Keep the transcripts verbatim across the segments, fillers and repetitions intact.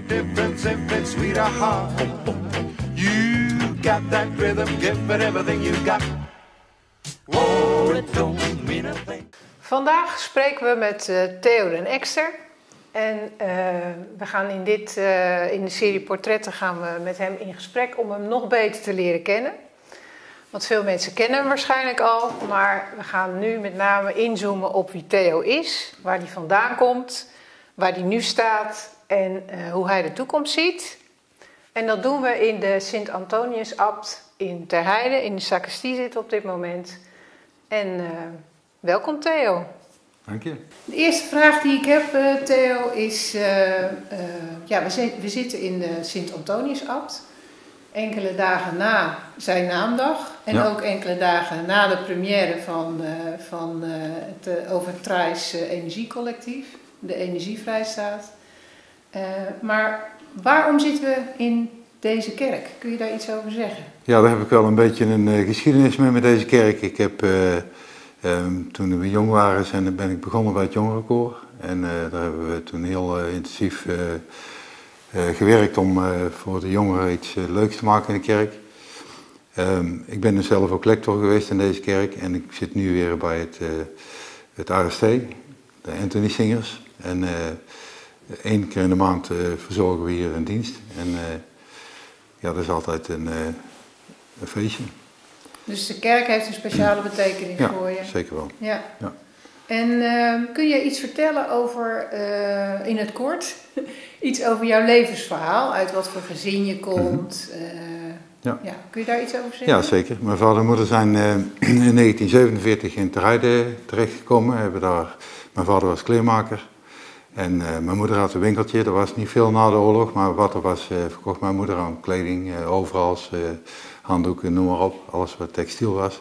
difference if it's sweet or hard. You got that rhythm, give it everything you got. Oh, it don't mean a thing. Vandaag spreken we met uh, Theo den Ekster. En uh, we gaan in, dit, uh, in de serie portretten gaan we met hem in gesprek om hem nog beter te leren kennen. Want veel mensen kennen hem waarschijnlijk al, maar we gaan nu met name inzoomen op wie Theo is, waar hij vandaan komt, waar hij nu staat en uh, hoe hij de toekomst ziet. En dat doen we in de Sint-Antonius-abt in Terheide, in de sacristie zit op dit moment. En uh, welkom Theo. Dank je. De eerste vraag die ik heb, uh, Theo, is... Uh, uh, ja, we, zit, we zitten in de Sint-Antonius-abt. Enkele dagen na zijn naamdag. En ja. ook enkele dagen na de première van, uh, van uh, het uh, Overtraes uh, Energiecollectief. De Energievrijstaat. Uh, maar waarom zitten we in deze kerk? Kun je daar iets over zeggen? Ja, daar heb ik wel een beetje een uh, geschiedenis mee met deze kerk. Ik heb... Uh, Um, toen we jong waren zijn, ben ik begonnen bij het jongerenkoor en uh, daar hebben we toen heel uh, intensief uh, uh, gewerkt om uh, voor de jongeren iets uh, leuks te maken in de kerk. Um, ik ben dus zelf ook lector geweest in deze kerk en ik zit nu weer bij het, uh, het A S T, de Anthony Singers. En uh, één keer in de maand uh, verzorgen we hier een dienst en uh, ja, dat is altijd een, uh, een feestje. Dus de kerk heeft een speciale betekenis ja, voor je? Zeker wel. Ja. Ja. En uh, kun je iets vertellen over, uh, in het kort, iets over jouw levensverhaal? Uit wat voor gezin je komt? Uh, ja. Ja, kun je daar iets over zeggen? Ja, zeker. Mijn vader en moeder zijn uh, in negentien zevenenveertig in Terheide terechtgekomen. Hebben daar, mijn vader was kleermaker. En uh, mijn moeder had een winkeltje. Er was niet veel na de oorlog, maar wat er was, uh, verkocht mijn moeder aan kleding, uh, overals. Uh, handdoeken, noem maar op, alles wat textiel was.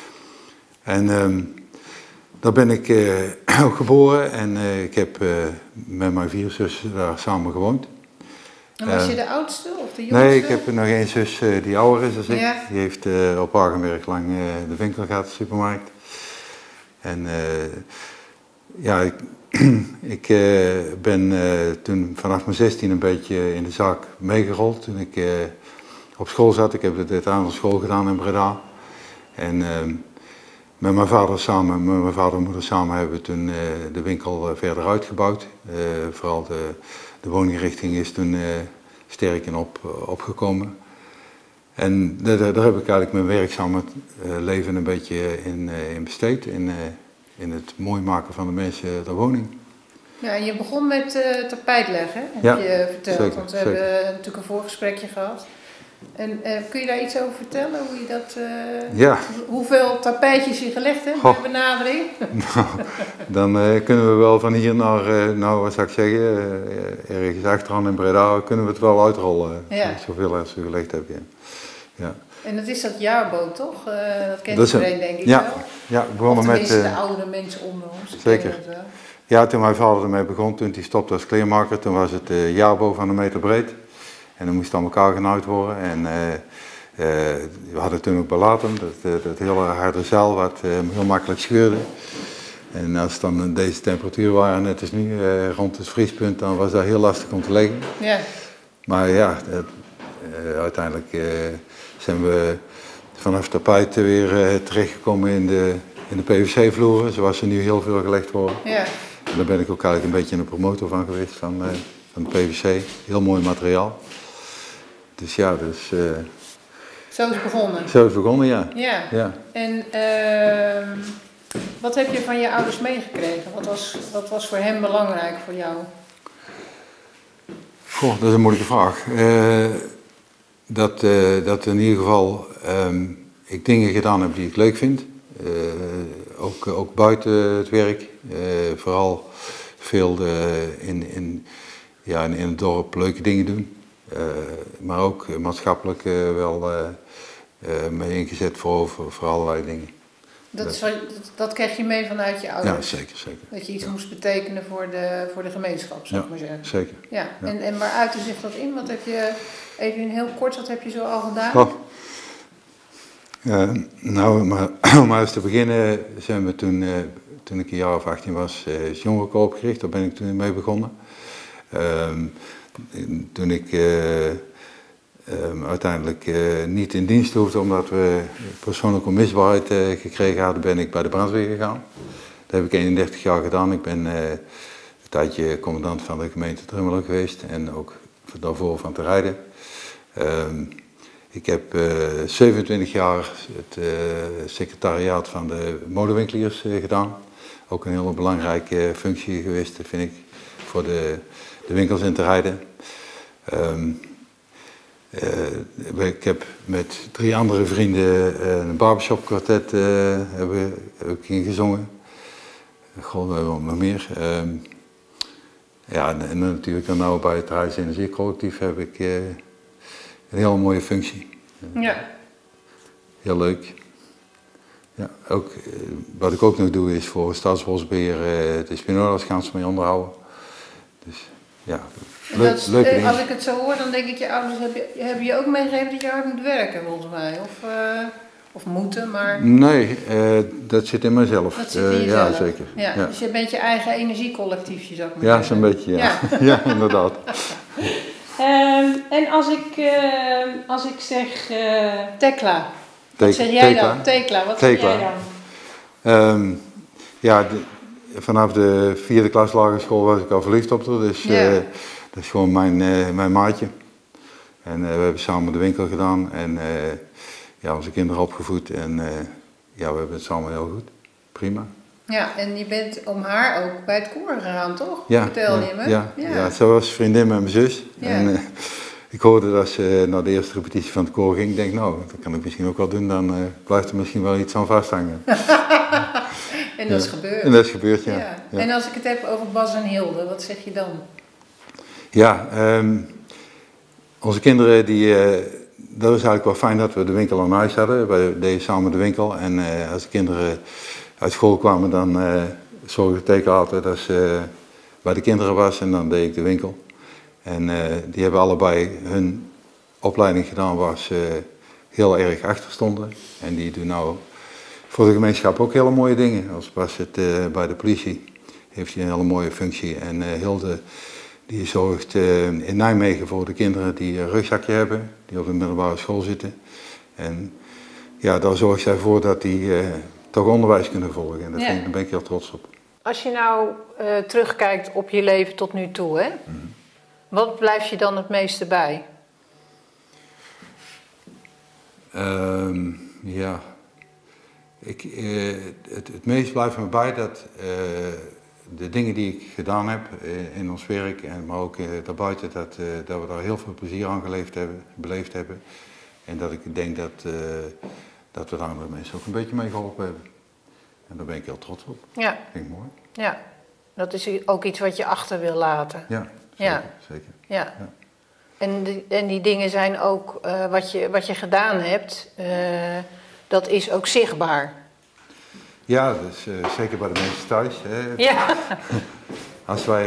En um, daar ben ik uh, ook geboren en uh, ik heb uh, met mijn vier zussen daar samen gewoond. En was uh, je de oudste of de jongste? Nee, ik heb nog één zus uh, die ouder is dan ik. Ja. Die heeft uh, op Hagenberg lang uh, de winkel gehad, de supermarkt. En uh, ja, ik, ik uh, ben uh, toen vanaf mijn zestien een beetje in de zaak meegerold. Toen ik uh, op school zat. Ik heb dit aan de school gedaan in Breda. En uh, met mijn vader samen, met mijn vader en moeder samen hebben we toen uh, de winkel uh, verder uitgebouwd. Uh, vooral de, de woninginrichting is toen uh, sterk in op, uh, opgekomen. En daar, daar heb ik eigenlijk mijn werkzame uh, leven een beetje in, uh, in besteed. In, uh, in het mooi maken van de mensen de woning. Ja, en je begon met uh, tapijtleggen, heb ja, je verteld. Zeker, want we zeker. hebben natuurlijk een voorgesprekje gehad. En uh, kun je daar iets over vertellen? Hoe je dat, uh, ja. Hoeveel tapijtjes je gelegd hebt bij benadering? Nou, dan uh, kunnen we wel van hier naar, uh, nou wat zou ik zeggen, uh, ergens achteraan in Breda, kunnen we het wel uitrollen. Ja. Zoveel als we gelegd hebben. Ja. Ja. En dat is dat jaarboot, toch? Uh, dat kent dat iedereen, denk ik ja. wel. Ja, we begonnen of met... de Uh, oudere mensen onder ons. Zeker. Ja, toen mijn vader ermee begon, toen hij stopte als kleermaker, toen was het uh, jaarboot van een meter breed. En dan moest het aan elkaar genaaid worden. En uh, uh, we hadden toen ook belatum, dat, uh, dat hele harde zeil wat uh, heel makkelijk scheurde. En als het dan deze temperatuur waren, net als nu, uh, rond het vriespunt, dan was dat heel lastig om te leggen. Ja. Maar ja, dat, uh, uiteindelijk uh, zijn we vanaf tapijt weer uh, terechtgekomen in de, in de P V C-vloeren, zoals er nu heel veel gelegd worden. Ja. En daar ben ik ook eigenlijk een beetje een promotor van geweest, van, uh, van de P V C. Heel mooi materiaal. Dus ja, dus... Uh, zo is het begonnen? Zo is het begonnen, ja. Ja. ja. En uh, wat heb je van je ouders meegekregen? Wat was, wat was voor hen belangrijk voor jou? Goh, dat is een moeilijke vraag. Uh, dat, uh, dat in ieder geval um, ik dingen gedaan heb die ik leuk vind. Uh, ook, ook buiten het werk. Uh, vooral veel de, in, in, ja, in het dorp leuke dingen doen. Uh, maar ook maatschappelijk uh, wel uh, uh, mee ingezet voor, voor, voor allerlei dingen. Dat, is wat, dat, dat kreeg je mee vanuit je ouders? Ja, zeker, zeker. Dat je iets ja. moest betekenen voor de, voor de gemeenschap, zou ik ja, maar zeggen. Zeker. Ja. Ja. En, en waar uitte zich dat in? Wat heb je, even in heel kort, wat heb je zo al gedaan? Oh. Uh, nou, maar, om maar eens te beginnen zijn we toen, uh, toen ik een jaar of achttien was, uh, is jongerenkoor opgericht. Daar ben ik toen mee begonnen. Um, toen ik uh, um, uiteindelijk uh, niet in dienst hoefde omdat we persoonlijke onmisbaarheid uh, gekregen hadden, ben ik bij de brandweer gegaan. Dat heb ik eenendertig jaar gedaan. Ik ben uh, een tijdje commandant van de gemeente Drummelen geweest en ook daarvoor van te rijden. Um, ik heb uh, zevenentwintig jaar het uh, secretariaat van de modewinkeliers uh, gedaan. Ook een hele belangrijke functie geweest, vind ik, voor de, de winkels in te rijden. Um, uh, ik heb met drie andere vrienden uh, een barbershop kwartet uh, hebben, heb ik ingezongen. God, we hebben nog meer. Um, ja, en, en natuurlijk dan nou bij het Huis Energiecollectief heb ik uh, een hele mooie functie. Ja. Heel leuk. Ja, ook, wat ik ook nog doe is voor Staatsbosbeheer uh, de Spinoza's gaan ze mee onderhouden. Dus ja, leuk, dat is, leuke eh, dingen. Als ik het zo hoor, dan denk ik, je ouders hebben je, hebben je ook meegegeven dat je hard moet werken, volgens mij. Of, uh, of moeten, maar... Nee, uh, dat zit in mezelf. Dat zit in uh, jezelf. Ja, zeker. Ja, Ja. Dus je bent je eigen energiecollectiefje, zou ik maar Ja, zeggen. zo'n beetje, ja. Ja, Ja, inderdaad. Um, en als ik, uh, als ik zeg uh, Tekla. Te- Wat zeg jij Tekla. dan? Tekla, wat Tekla. zeg jij dan? Um, ja, de, vanaf de vierde klas lagere school was ik al verliefd op haar, dus Ja. uh, dat is gewoon mijn, uh, mijn maatje. En uh, we hebben samen de winkel gedaan en uh, ja, onze kinderen opgevoed en uh, ja, we hebben het samen heel goed. Prima. Ja, en je bent om haar ook bij het koor gegaan, toch? Ja, Vertelde ja, je me? ja, ja. ja, ze was vriendin met mijn zus. Ja. En, uh, ik hoorde dat ze naar de eerste repetitie van het koor ging. Ik denk, nou, dat kan ik misschien ook wel doen. Dan uh, blijft er misschien wel iets aan vasthangen. En dat is Ja. gebeurd. En dat is gebeurd, ja. Ja. Ja. En als ik het heb over Bas en Hilde, wat zeg je dan? Ja, um, onze kinderen, die, uh, dat is eigenlijk wel fijn dat we de winkel aan huis hadden. We deden samen de winkel en uh, als de kinderen uit school kwamen, dan uh, zorgde Tekla altijd dat ze uh, bij de kinderen was en dan deed ik de winkel. En uh, die hebben allebei hun opleiding gedaan waar ze heel erg achter stonden. En die doen nou voor de gemeenschap ook hele mooie dingen. Als Bas het uh, bij de politie heeft hij een hele mooie functie. En uh, Hilde die zorgt uh, in Nijmegen voor de kinderen die een rugzakje hebben, die op een middelbare school zitten. En ja, daar zorgt zij voor dat die uh, toch onderwijs kunnen volgen. En dat Ja. vind ik, daar ben ik heel trots op. Als je nou uh, terugkijkt op je leven tot nu toe, hè? Mm-hmm. Wat blijft je dan het meeste bij? Um, ja, ik, uh, het, het meest blijft me bij dat uh, de dingen die ik gedaan heb uh, in ons werk, en, maar ook uh, daarbuiten, dat, uh, dat we daar heel veel plezier aan geleefd hebben, beleefd hebben. En dat ik denk dat, uh, dat we daar andere mensen ook een beetje mee geholpen hebben. En daar ben ik heel trots op. Ja, Dat vind ik mooi. ja. Dat is ook iets wat je achter wil laten. Ja, zeker. Ja. zeker. Ja. Ja. En, die, en die dingen zijn ook, uh, wat, je, wat je gedaan hebt, uh, dat is ook zichtbaar. Ja, dus, uh, zeker bij de mensen thuis. Hè. Ja. Als wij,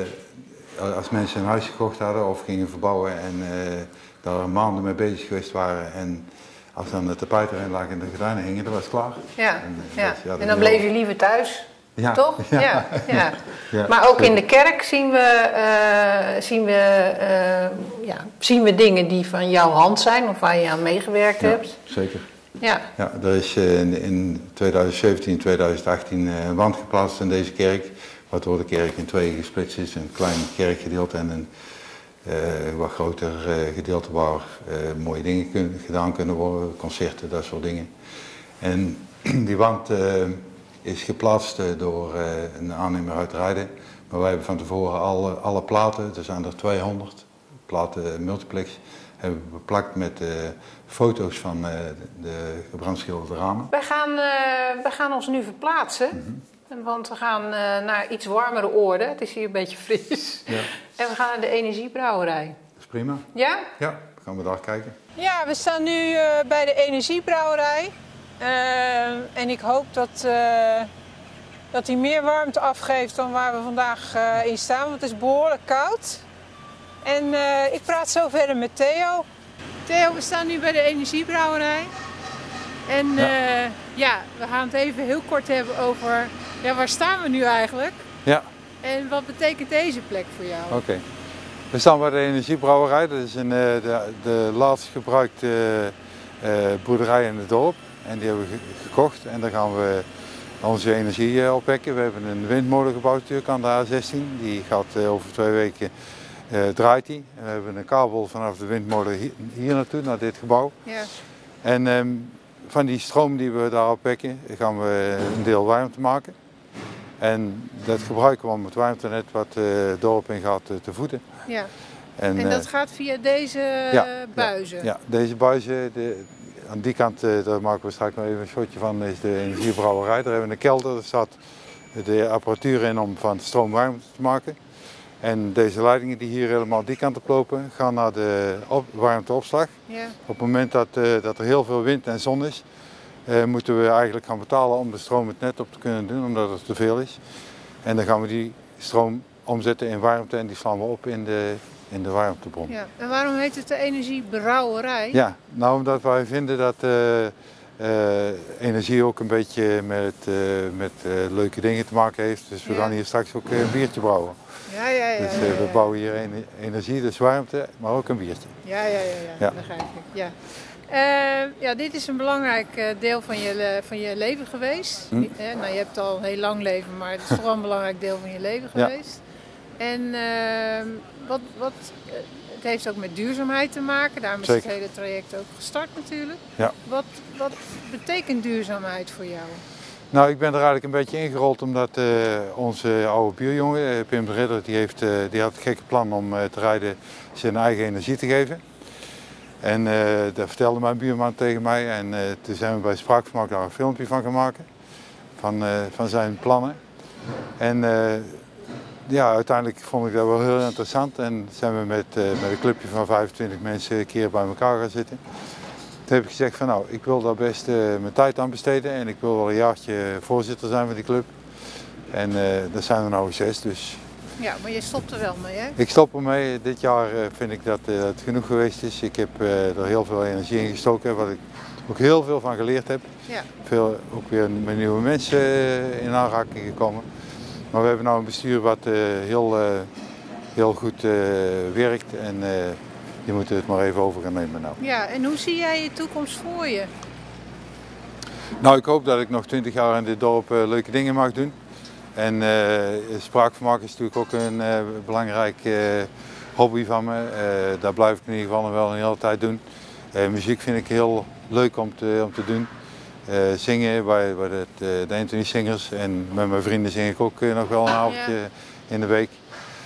uh, als mensen een huis gekocht hadden of gingen verbouwen en uh, daar maanden mee bezig geweest waren en als dan de tapijt erin lag en de gordijnen hingen, dan was het klaar. Ja. En, uh, Ja. dat- ja, dat En dan is bleef heel- je liever thuis, Ja. toch? Ja. Ja. Ja. Ja, Maar ook zeker. in de kerk zien we, uh, zien, we, uh, ja, zien we dingen die van jouw hand zijn of waar je aan meegewerkt Ja, hebt. zeker. Ja. Ja, er is uh, in, in twintig zeventien, twintig achttien uh, een wand geplaatst in deze kerk, waardoor de kerk in tweeën gesplitst is. Een klein kerkgedeelte en een uh, wat groter uh, gedeelte waar uh, mooie dingen kun, gedaan kunnen worden, concerten, dat soort dingen. En die wand uh, is geplaatst uh, door uh, een aannemer uit Rijden, maar wij hebben van tevoren alle, alle platen, er zijn er tweehonderd platen multiplex, hebben we beplakt met uh, foto's van uh, de gebrandschilderde ramen. Wij gaan, uh, wij gaan ons nu verplaatsen, mm-hmm. want we gaan uh, naar iets warmere oorden. Het is hier een beetje fris. Ja. En we gaan naar de Energiebrouwerij. Dat is prima. Ja? Ja, dan gaan we daar kijken. Ja, we staan nu uh, bij de Energiebrouwerij. Uh, en ik hoop dat, uh, dat hij meer warmte afgeeft dan waar we vandaag uh, in staan, want het is behoorlijk koud. En uh, ik praat zo verder met Theo. Theo, we staan nu bij de Energiebrouwerij. En uh, ja. ja, we gaan het even heel kort hebben over, ja, waar staan we nu eigenlijk? Ja, En wat betekent deze plek voor jou? oké. Okay. We staan bij de energiebrouwerij. Dat is een, uh, de, de laatst gebruikte uh, boerderij in het dorp. En die hebben we gekocht en daar gaan we onze energie uh, opwekken. We hebben een windmolen gebouwd natuurlijk aan de A zestien. Die gaat uh, over twee weken uh, draait die. En we hebben een kabel vanaf de windmolen hier, hier naartoe, naar dit gebouw. Ja. En um, van die stroom die we daar opwekken, gaan we een deel warmte maken. En dat gebruiken we om het warmtenet wat uh, het dorp in gaat uh, te voeden. Ja. En, en dat uh, gaat via deze ja, buizen? Ja, ja, deze buizen, de, aan die kant, uh, daar maken we straks nog even een shotje van, is de energiebrouwerij. Daar hebben we een kelder, daar staat de apparatuur in om van stroom warmte te maken. En deze leidingen die hier helemaal die kant op lopen, gaan naar de op, warmteopslag. Ja. Op het moment dat, uh, dat er heel veel wind en zon is, uh, moeten we eigenlijk gaan betalen om de stroom het net op te kunnen doen, omdat het te veel is. En dan gaan we die stroom omzetten in warmte en die slaan we op in de, in de warmtebron. Ja. En waarom heet het de energiebrouwerij? Ja, nou omdat wij vinden dat uh, uh, energie ook een beetje met, uh, met uh, leuke dingen te maken heeft. Dus we ja. gaan hier straks ook een biertje brouwen. Ja, ja, ja. Dus uh, ja, ja, ja. we bouwen hier energie, dus warmte, maar ook een biertje. Ja, ja, ja, ja. ja. begrijp ik. Ja. Uh, ja, dit is een belangrijk uh, deel van je, van je leven geweest. Hm. Eh, nou, je hebt al een heel lang leven, maar het is toch wel een belangrijk deel van je leven geweest. Ja. En uh, wat, wat, uh, het heeft ook met duurzaamheid te maken, daarom is Zeker. het hele traject ook gestart natuurlijk. Ja. Wat, wat betekent duurzaamheid voor jou? Nou, ik ben er eigenlijk een beetje ingerold omdat uh, onze oude buurjongen, uh, Pim de Ridder, die, heeft, uh, die had het gekke plan om uh, te rijden zijn eigen energie te geven. En uh, dat vertelde mijn buurman tegen mij en uh, toen zijn we bij Spraakvermaak daar een filmpje van gaan maken, van, uh, van zijn plannen. En uh, ja, uiteindelijk vond ik dat wel heel interessant en zijn we met, uh, met een clubje van vijfentwintig mensen een keer bij elkaar gaan zitten. Toen heb ik gezegd van nou, ik wil daar best uh, mijn tijd aan besteden en ik wil wel een jaartje voorzitter zijn van die club. En uh, daar zijn we nou zes, dus... Ja, maar je stopt er wel mee, hè? Ik stop ermee. Dit jaar uh, vind ik dat uh, het genoeg geweest is. Ik heb uh, er heel veel energie in gestoken, waar ik ook heel veel van geleerd heb. Ja. Veel, ook weer met nieuwe mensen uh, in aanraking gekomen. Maar we hebben nu een bestuur wat uh, heel, uh, heel goed uh, werkt en uh, die moeten het maar even over gaan nemen nou. Ja, en hoe zie jij je toekomst voor je? Nou, ik hoop dat ik nog twintig jaar in dit dorp uh, leuke dingen mag doen. En uh, spraakvermaak is natuurlijk ook een uh, belangrijk uh, hobby van me. Uh, dat blijf ik in ieder geval nog wel een hele tijd doen. Uh, muziek vind ik heel leuk om te, om te doen. Uh, zingen bij, bij de, de Anthony Singers en met mijn vrienden zing ik ook uh, nog wel een avondje ja. in de week.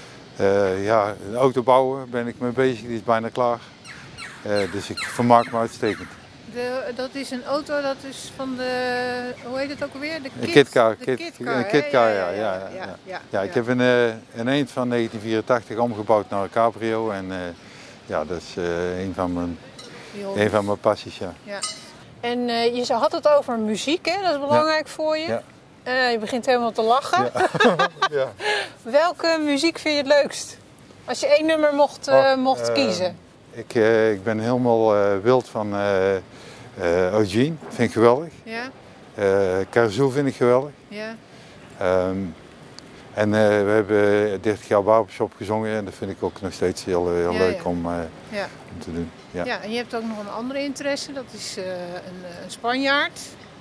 Uh, ja, de auto bouwen ben ik mee bezig, die is bijna klaar. Uh, dus ik vermaak me uitstekend. De, dat is een auto, dat is van de, hoe heet het ook alweer? De kit, kitcar. De kit, kitcar, een kitcar, ja. Ja, ja, ja, ja, ja, ja, ja, ik heb een, een eend van negentien vierentachtig omgebouwd naar een cabrio en uh, ja, dat is uh, een, van mijn, een van mijn passies, ja. ja. En uh, je had het over muziek, hè? Dat is belangrijk ja. voor je. Ja. Uh, je begint helemaal te lachen. Ja. ja. Welke muziek vind je het leukst? Als je één nummer mocht, uh, oh, mocht uh, kiezen. Ik, uh, ik ben helemaal uh, wild van uh, uh, Eugene, vind ik geweldig. Ja. Uh, Kazoo vind ik geweldig. Ja. Um, en uh, we hebben dertig jaar barbershop gezongen en dat vind ik ook nog steeds heel, heel ja, leuk ja. Om, uh, ja. om te doen. Ja. ja, en je hebt ook nog een andere interesse, dat is uh, een, een Spanjaard.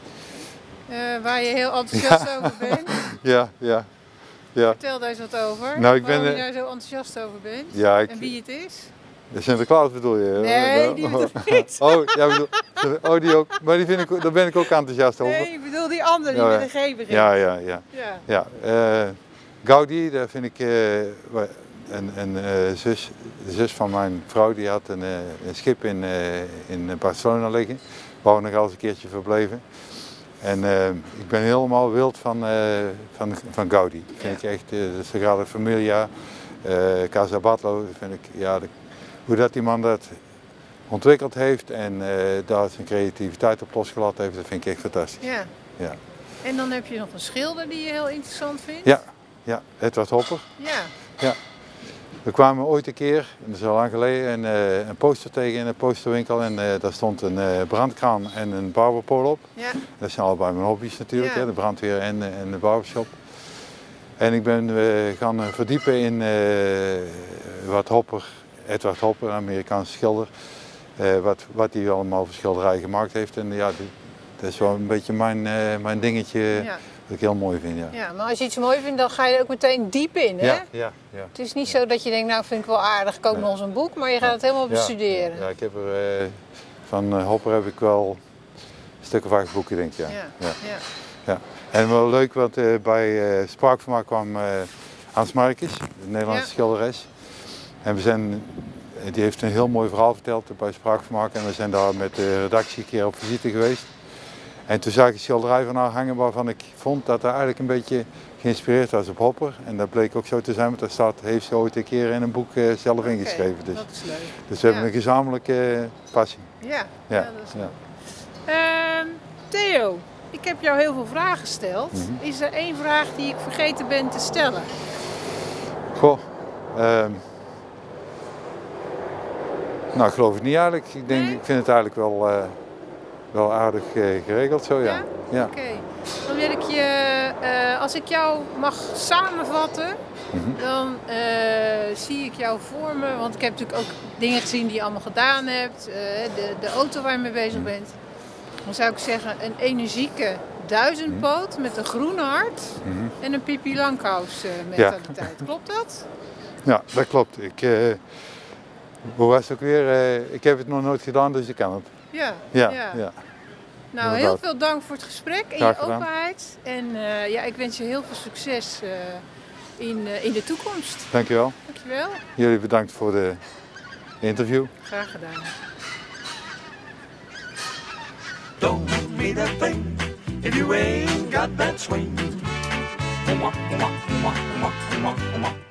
Uh, waar je heel enthousiast ja. over bent. Ja, ja. Ja. Vertel daar eens wat over, nou, ik waarom ben, je daar zo enthousiast over bent ja, ik, en wie het is. Sinterklaas bedoel je? Nee, die bedoel ik niet. Oh, ja, bedoel, oh, die ook. Maar die vind ik, daar ben ik ook enthousiast over. Nee, ik bedoel die andere, die ja, met een G begint. Ja, ja, ja. ja. ja uh, Gaudi, daar vind ik, uh, een, een uh, zus, de zus van mijn vrouw, die had een, uh, een schip in, uh, in Barcelona liggen. Waar we nog wel eens een keertje verbleven. En uh, ik ben helemaal wild van, uh, van, van Gaudi. Dat vind ja. ik echt, uh, de Sagrada Familia, uh, Casa Batlló, dat vind ik, ja, de, hoe dat die man dat ontwikkeld heeft en uh, daar zijn creativiteit op losgelaten heeft, dat vind ik echt fantastisch. Ja. Ja. En dan heb je nog een schilder die je heel interessant vindt? Ja, ja. Edward Hopper. Ja. Ja. We kwamen ooit een keer, dat is al lang geleden, een, uh, een poster tegen in een posterwinkel en uh, daar stond een uh, brandkraan en een barberpool op. Ja. Dat zijn allebei mijn hobby's natuurlijk, ja. hè, de brandweer en, uh, en de barbershop. En ik ben uh, gaan verdiepen in uh, wat Hopper, Edward Hopper, een Amerikaanse schilder, uh, wat, wat hij allemaal voor schilderijen gemaakt heeft. En ja, dat is wel een beetje mijn, uh, mijn dingetje ja. dat ik heel mooi vind. Ja. Ja, maar als je iets mooi vindt, dan ga je er ook meteen diep in, hè? Ja, ja, ja. Het is niet zo dat je denkt, nou vind ik wel aardig, koop nee. nog eens een boek, maar je gaat het helemaal bestuderen. Ja, ja ik heb er, uh, van uh, Hopper heb ik wel een stuk of acht boeken, denk ik. Ja. Ja. Ja. Ja. Ja. En wel leuk, want uh, bij uh, Spraakvermaak kwam uh, Hans Markes, de Nederlandse ja. schilderes. En we zijn, die heeft een heel mooi verhaal verteld bij Spraakvermaak en we zijn daar met de redactie een keer op visite geweest. En toen zag ik een schilderij van haar hangen waarvan ik vond dat hij eigenlijk een beetje geïnspireerd was op Hopper. En dat bleek ook zo te zijn, want daar staat, heeft ze ooit een keer in een boek uh, zelf okay, ingeschreven. Dus, dat is leuk. Dus we ja. hebben een gezamenlijke uh, passie. Ja, ja. ja. ja dat is leuk. Ja. Uh, Theo, ik heb jou heel veel vragen gesteld. Mm-hmm. Is er één vraag die ik vergeten ben te stellen? Goh, uh, nou ik geloof het niet eigenlijk. Ik, denk, nee? ik vind het eigenlijk wel... Uh, Wel aardig uh, geregeld zo, ja. Ja? ja. Oké. Okay. Dan wil ik je, uh, als ik jou mag samenvatten, mm-hmm. dan uh, zie ik jou voor me, want ik heb natuurlijk ook dingen gezien die je allemaal gedaan hebt, uh, de, de auto waar je mee bezig mm-hmm. bent. Dan zou ik zeggen een energieke duizendpoot mm-hmm. met een groene hart mm-hmm. en een Pippi Langkous uh, mentaliteit. Ja. Klopt dat? Ja, dat klopt. Ik, uh, hoe was het ook weer? Uh, ik heb het nog nooit gedaan, dus ik kan het. Ja, ja, ja. ja. Nou, Inderdaad. heel veel dank voor het gesprek en Graag je gedaan. openheid. En uh, ja, ik wens je heel veel succes uh, in, uh, in de toekomst. Dankjewel. Dankjewel. Jullie bedankt voor de interview. Graag gedaan. Don't mean a thing if you ain't got that swing.